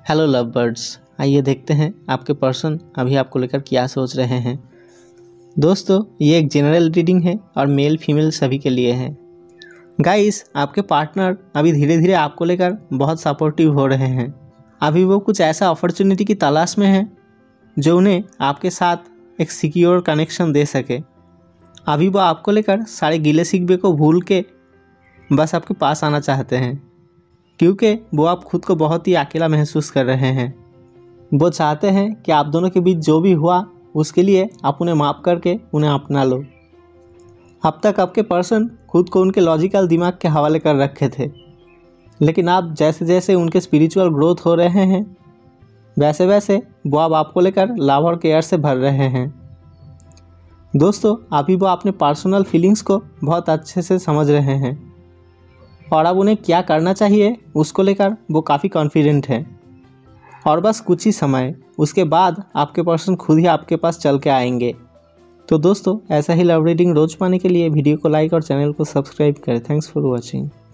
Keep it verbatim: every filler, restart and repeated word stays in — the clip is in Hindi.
हेलो लव बर्ड्स, आइए देखते हैं आपके पर्सन अभी आपको लेकर क्या सोच रहे हैं। दोस्तों, ये एक जनरल रीडिंग है और मेल फीमेल सभी के लिए है। गाइस, आपके पार्टनर अभी धीरे धीरे आपको लेकर बहुत सपोर्टिव हो रहे हैं। अभी वो कुछ ऐसा अपॉर्चुनिटी की तलाश में है जो उन्हें आपके साथ एक सिक्योर कनेक्शन दे सके। अभी वो आपको लेकर सारे गिले शिकवे को भूल के बस आपके पास आना चाहते हैं, क्योंकि वो आप खुद को बहुत ही अकेला महसूस कर रहे हैं। वो चाहते हैं कि आप दोनों के बीच जो भी हुआ उसके लिए आप उन्हें माफ़ करके उन्हें अपना लो। अब तक आपके पर्सन खुद को उनके लॉजिकल दिमाग के हवाले कर रखे थे, लेकिन आप जैसे जैसे उनके स्पिरिचुअल ग्रोथ हो रहे हैं वैसे वैसे वो अब आपको लेकर लव और केयर से भर रहे हैं। दोस्तों, अभी वो अपने पर्सनल फीलिंग्स को बहुत अच्छे से समझ रहे हैं और अब उन्हें क्या करना चाहिए उसको लेकर वो काफ़ी कॉन्फिडेंट है। और बस कुछ ही समय उसके बाद आपके पर्सन खुद ही आपके पास चल के आएंगे। तो दोस्तों, ऐसा ही लव रीडिंग रोज़ पाने के लिए वीडियो को लाइक और चैनल को सब्सक्राइब करें। Thanks for watching.